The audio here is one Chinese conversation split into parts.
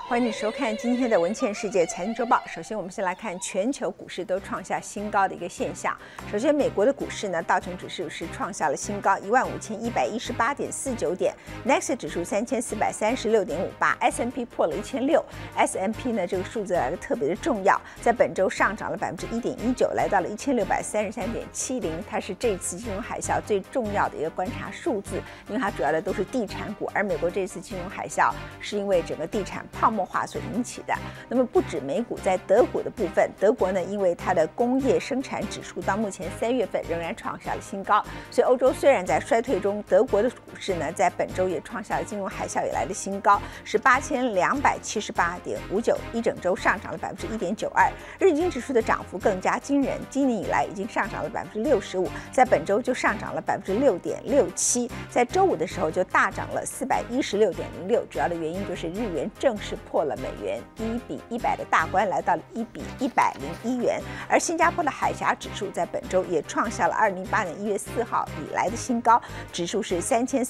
欢迎你收看今天的文茜世界财经周报。首先，我们先来看全球股市都创下新高的一个现象。首先，美国的股市呢，道琼指数是创下了新高15118.49点 ，Next 指数3436.58 ，S&P 破了1600，S&P 呢这个数字来的特别的重要，在本周上涨了1.19%，来到了1633.70，它是这次金融海啸最重要的一个观察数字，因为它主要的都是地产股，而美国这次金融海啸是因为整个地产泡沫化所引起的。那么不止美股，在德国的部分，德国呢因为它的工业生产指数到目前3月份仍然创下了新高，所以欧洲虽然在衰退中，德国的股市呢在本周也创下了金融海啸以来的新高，是8278.59，一整周上涨了1.92%。日经指数的涨幅更加惊人，今年以来已经上涨了65%，在本周就上涨了6.67%，在周五的时候就大涨了416.06，主要的原因就是日元正式破了美元1比100的大关，来到了1比101元。而新加坡的海峡指数在本周也创下了2008年1月4号以来的新高，指数是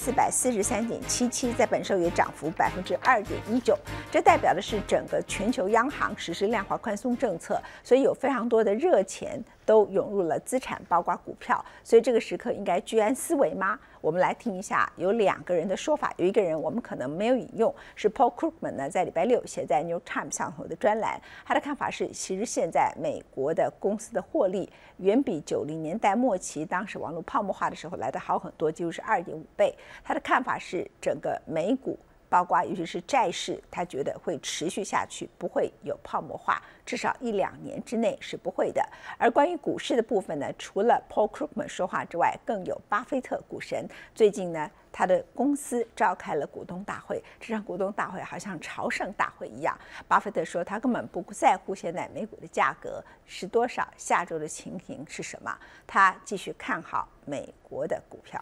3443.77，在本周也涨幅2.19%。这代表的是整个全球央行实施量化宽松政策，所以有非常多的热钱都涌入了资产，包括股票。所以这个时刻应该居安思危吗？我们来听一下有2个人的说法，有一个人我们可能没有引用，是 Paul Krugman 呢在礼拜6写在 New York Times 上头的专栏，他的看法是，其实现在美国的公司的获利远比90年代末期当时网络泡沫化的时候来得好很多，几乎是2.5倍。他的看法是，整个美股包括尤其是债市，他觉得会持续下去，不会有泡沫化，至少1-2年之内是不会的。而关于股市的部分呢，除了 Paul Krugman 说话之外，更有巴菲特股神。最近呢，他的公司召开了股东大会，这场股东大会好像朝圣大会一样。巴菲特说，他根本不在乎现在美股的价格是多少，下周的情形是什么，他继续看好美国的股票。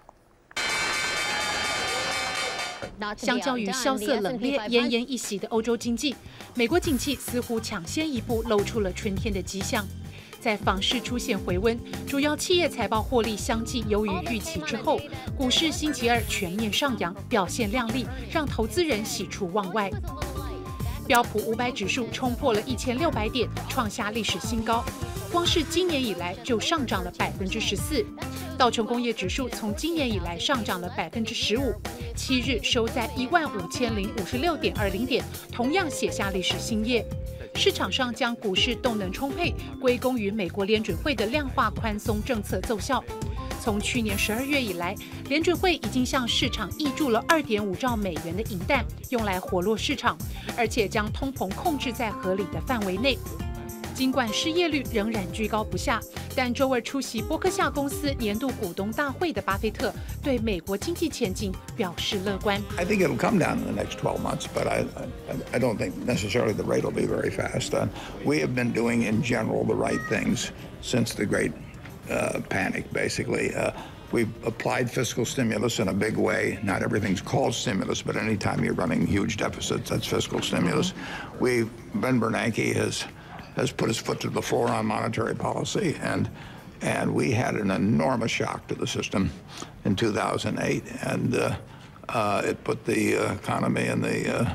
相较于萧瑟冷冽、奄奄一息的欧洲经济，美国景气似乎抢先一步露出了春天的迹象。在房市出现回温，主要企业财报获利相继优于预期之后，股市星期二全面上扬，表现亮丽，让投资人喜出望外。标普500指数冲破了1600点，创下历史新高。光是今年以来就上涨了14%，道琼工业指数从今年以来上涨了15%，7日收在15056.20点，同样写下历史新页。市场上将股市动能充沛归功于美国联准会的量化宽松政策奏效。从去年12月以来，联准会已经向市场挹注了2.5兆美元的银弹，用来活络市场，而且将通膨控制在合理的范围内。尽管失业率仍然居高不下，但周二出席波克夏公司年度股东大会的巴菲特对美国经济前景表示乐观。 I think it'll come down in the next 12 months, but I don't think necessarily the rate will be very fast. We have been doing in general the right things since the great panic, basically. We've applied fiscal stimulus in a big way. Not everything's called stimulus, but anytime you're running huge deficits, that's fiscal stimulus. Ben Bernanke has put his foot to the floor on monetary policy, and we had an enormous shock to the system in 2008, and it put the economy in the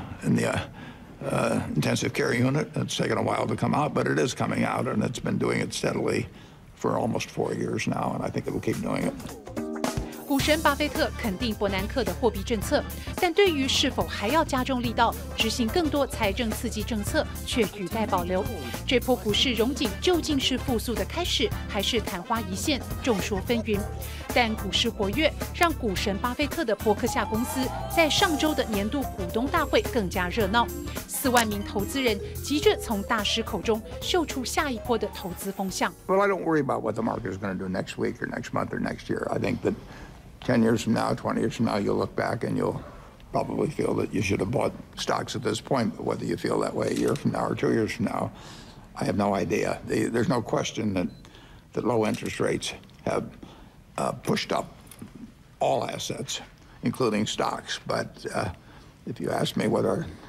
intensive care unit. It's taken a while to come out, but it is coming out, and it's been doing it steadily for almost 4 years now, and I think it will keep doing it. 股神巴菲特肯定伯南克的货币政策，但对于是否还要加重力道执行更多财政刺激政策，却语带保留。这波股市荣景究竟是复苏的开始，还是昙花一现，众说纷纭。但股市活跃，让股神巴菲特的波克夏公司在上周的年度股东大会更加热闹，4万名投资人急着从大师口中嗅出下一波的投资风向。 Well, I don't worry about what the market is going to do next week or next month or next year. I think that 10 years from now, 20 years from now, you'll look back and you'll probably feel that you should have bought stocks at this point. But whether you feel that way a year from now or 2 years from now, I have no idea. There's no question that low interest rates have pushed up all assets, including stocks. But if you ask me whether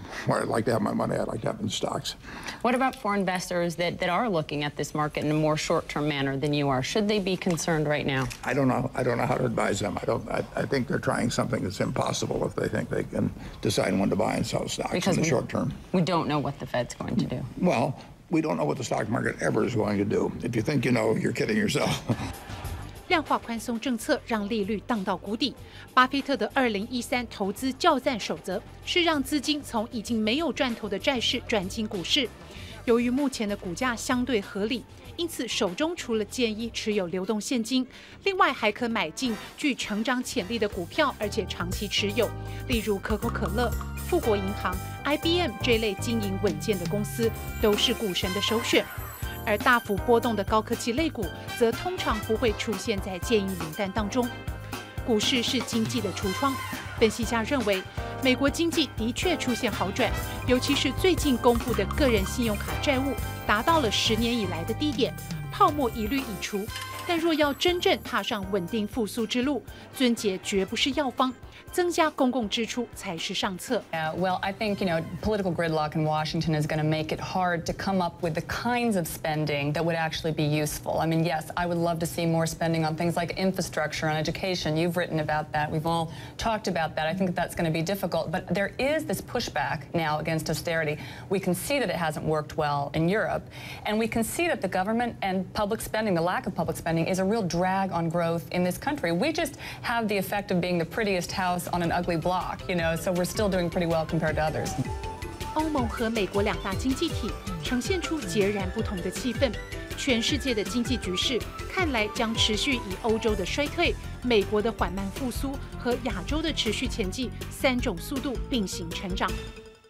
Where I'd like to have my money, I'd like to have in stocks. What about foreign investors that are looking at this market in a more short-term manner than you are? Should they be concerned right now? I don't know. I don't know how to advise them. I think they're trying something that's impossible if they think they can decide when to buy and sell stocks because in the short term. We don't know what the Fed's going to do. Well, we don't know what the stock market ever is going to do. If you think you know, you're kidding yourself. 量化宽松政策让利率荡到谷底。巴菲特的2013投资教战守则是让资金从已经没有赚头的债市转进股市。由于目前的股价相对合理，因此手中除了建议持有流动现金，另外还可买进具成长潜力的股票，而且长期持有，例如可口可乐、富国银行、IBM 这类经营稳健的公司都是股神的首选。而大幅波动的高科技类股则通常不会出现在建议名单当中。股市是经济的橱窗，分析家认为，美国经济的确出现好转，尤其是最近公布的个人信用卡债务达到了10年以来的低点，泡沫一律已除。但若要真正踏上稳定复苏之路，尊节绝不是药方，增加公共支出才是上策。 Well, I think, political gridlock in Washington is going to make it hard to come up with the kinds of spending that would actually be useful. I mean, yes, I would love to see more spending on things like infrastructure and education. You've written about that. We've all talked about that. I think that's going to be difficult. But there is this pushback now against austerity. We can see that it hasn't worked well in Europe. And we can see that the government and public spending, the lack of public spending, is a real drag on growth in this country. We just have the effect of being the prettiest house on an ugly block, so we're still doing pretty well compared to others. 欧盟和美国两大经济体呈现出截然不同的气氛，全世界的经济局势看来将持续以欧洲的衰退、美国的缓慢复苏和亚洲的持续前进3种速度并行成长。